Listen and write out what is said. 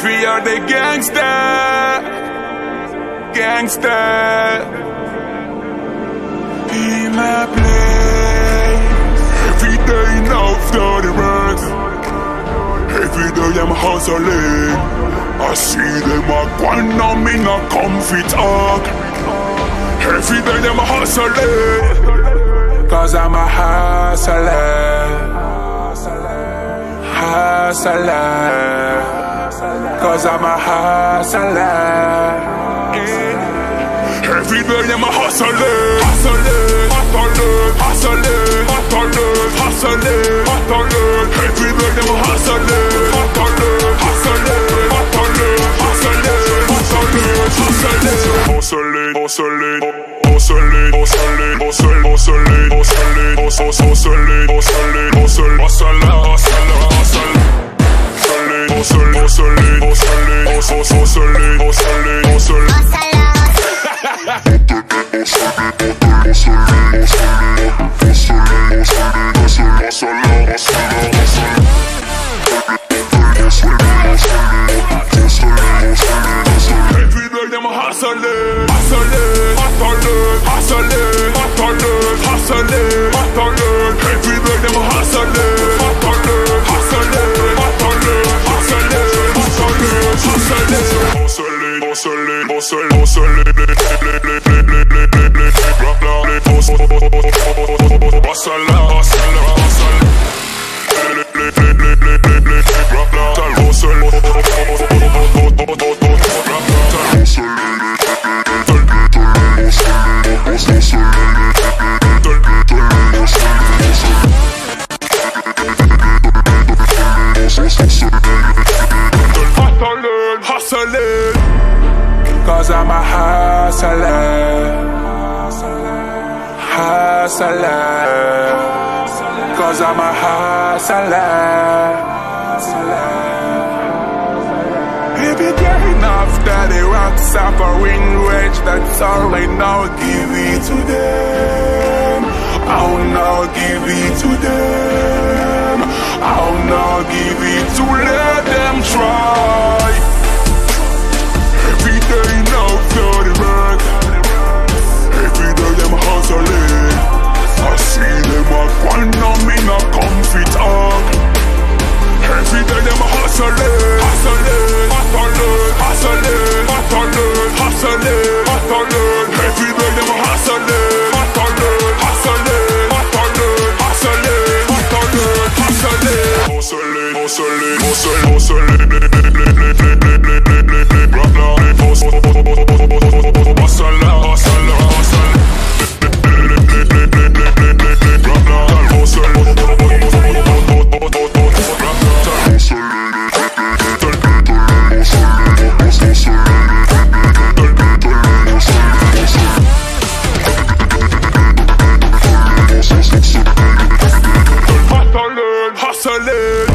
We are the gangster, gangster. In my place, every day now for the work. Every day I'm hustling. I see them a grind on me, not comfy talk. Every day I'm hustling, cause I'm a hustler, hustler. Cause I'm a hustler. Every day I'm a hustler, hustler, hustler, hustler, hustler, hustler, hustler. Every day I'm a hustler, hustler, hustler, hustler, hustler, hustler, hustler, hustler, cause I'm a hustler, hustler. Cause I'm a hustler. Every day after the rock suffering rage, that's all I now give it to them. I'll now give it to them. I'll now give it to let them try. Every day now for the work. Every day I'm hustling. I see them a grind on me, not comfy talk. Every day I'm hustling, hustling, hustling, hustling, hustling, hustling, hustling. Every day I'm hustling, hustling, hustling, hustling, hustling, hustling, hustling, hustling, hustling, hustling.